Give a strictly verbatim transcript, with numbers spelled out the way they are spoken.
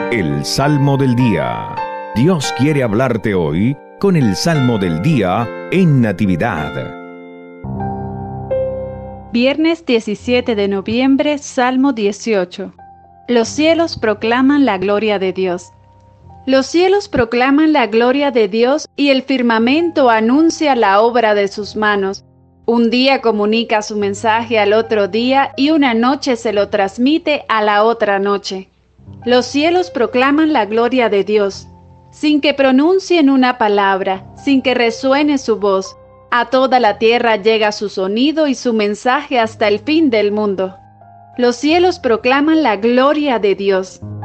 El Salmo del Día. Dios quiere hablarte hoy con el Salmo del Día en Natividad. Viernes diecisiete de noviembre, Salmo dieciocho. Los cielos proclaman la gloria de Dios. Los cielos proclaman la gloria de Dios y el firmamento anuncia la obra de sus manos. Un día comunica su mensaje al otro día y una noche se lo transmite a la otra noche. Los cielos proclaman la gloria de Dios. Sin que pronuncien una palabra, sin que resuene su voz, a toda la tierra llega su sonido y su mensaje hasta el fin del mundo. Los cielos proclaman la gloria de Dios.